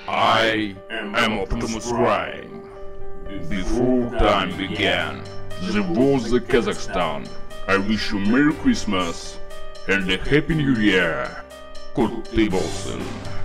I am Optimus Prime. Before time began, there was the Kazakhstan. I wish you Merry Christmas and a Happy New Year, Kurt Tibbleston.